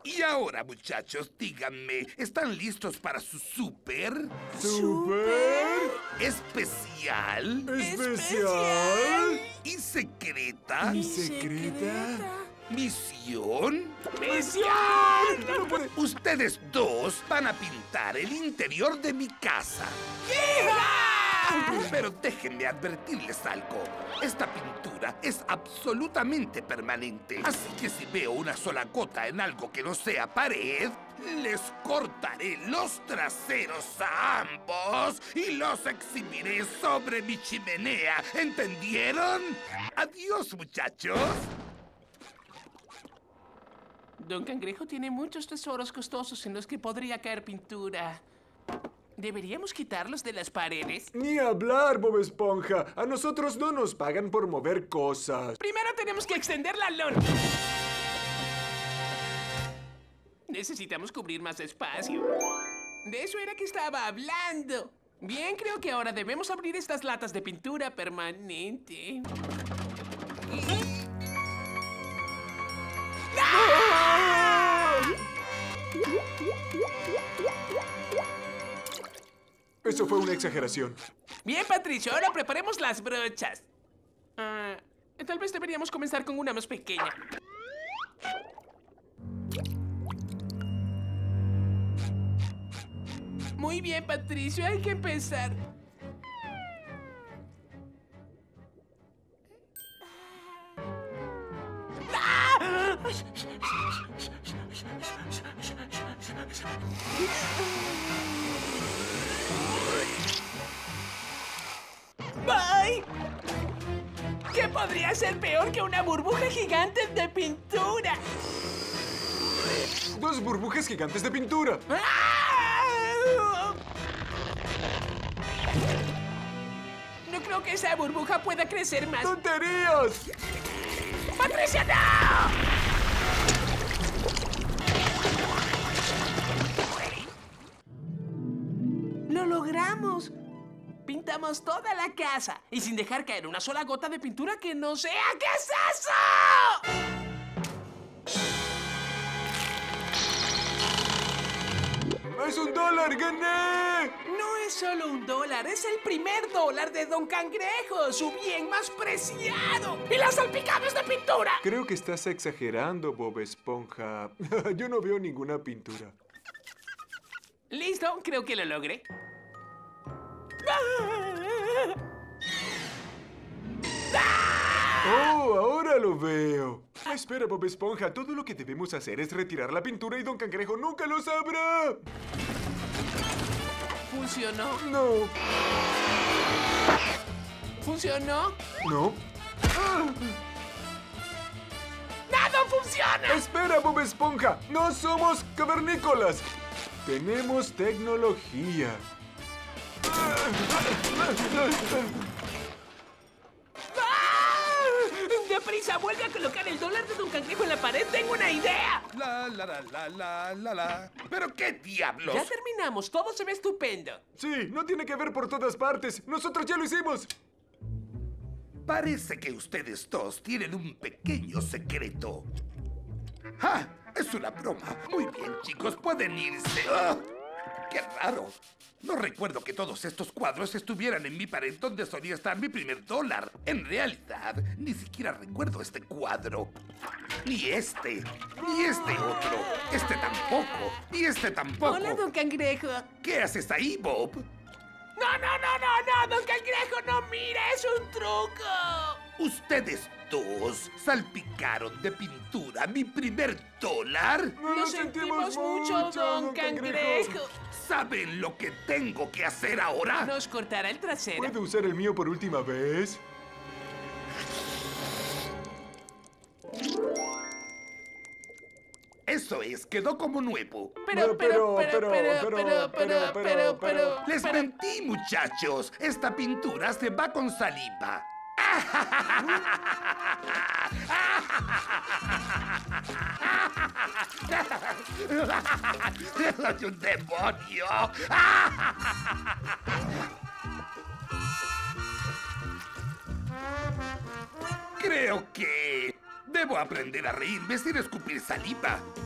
Y ahora, muchachos, díganme, ¿están listos para su súper ¿Súper? especial ¿Especial? y secreta ¿Y secreta? misión? ¡Misión! No puede... Ustedes dos van a pintar el interior de mi casa. Pero déjenme advertirles algo. Esta pintura es absolutamente permanente. Así que si veo una sola gota en algo que no sea pared, les cortaré los traseros a ambos y los exhibiré sobre mi chimenea. ¿Entendieron? Adiós, muchachos. Don Cangrejo tiene muchos tesoros costosos en los que podría caer pintura. ¿Deberíamos quitarlos de las paredes? Ni hablar, Bob Esponja. A nosotros no nos pagan por mover cosas. Primero tenemos que extender la lona. Necesitamos cubrir más espacio. De eso era que estaba hablando. Bien, creo que ahora debemos abrir estas latas de pintura permanente. Eso fue una exageración. Bien, Patricio, ahora preparemos las brochas. Tal vez deberíamos comenzar con una más pequeña. Muy bien, Patricio, hay que empezar. ¡Bye! ¿Qué podría ser peor que una burbuja gigante de pintura? Dos burbujas gigantes de pintura. No creo que esa burbuja pueda crecer más. ¡Tonterías! ¡Patricia, no! ¡Lo logramos! Pintamos toda la casa y sin dejar caer una sola gota de pintura que no sea. ¿Qué es eso? ¡Es $1! ¡Gané! No es solo $1, es el primer dólar de Don Cangrejo, su bien más preciado. ¡Y las salpicadas de pintura! Creo que estás exagerando, Bob Esponja. Yo no veo ninguna pintura. Listo, creo que lo logré. ¡Oh, ahora lo veo! Espera, Bob Esponja. Todo lo que debemos hacer es retirar la pintura y Don Cangrejo nunca lo sabrá. ¿Funcionó? No. ¿Funcionó? No. ¡Nada funciona! Espera, Bob Esponja. No somos cavernícolas. Tenemos tecnología. ¡Deprisa! ¡Vuelve a colocar el dólar de Don Cangrejo en la pared! ¡Tengo una idea! La. ¿Pero qué diablos? Ya terminamos. Todo se ve estupendo. Sí, no tiene que ver por todas partes. Nosotros ya lo hicimos. Parece que ustedes dos tienen un pequeño secreto. ¡Ah! Es una broma. Muy bien, chicos, pueden irse. ¡Ah! ¡Qué raro! No recuerdo que todos estos cuadros estuvieran en mi pared donde solía estar mi primer dólar. En realidad, ni siquiera recuerdo este cuadro. Ni este otro. Este tampoco. Y este tampoco. Hola, Don Cangrejo. ¿Qué haces ahí, Bob? No, Don Cangrejo, no mire, es un truco. Ustedes dos salpicaron de pintura mi primer dólar. Lo sentimos mucho, Don Cangrejo. ¿Saben lo que tengo que hacer ahora? ¿Nos cortará el trasero? ¿Puedo usar el mío por última vez? Eso es, quedó como nuevo. Pero. Les mentí, muchachos. Esta pintura se va con saliva. ¡Soy un demonio! Creo que debo aprender a reírme sin escupir saliva.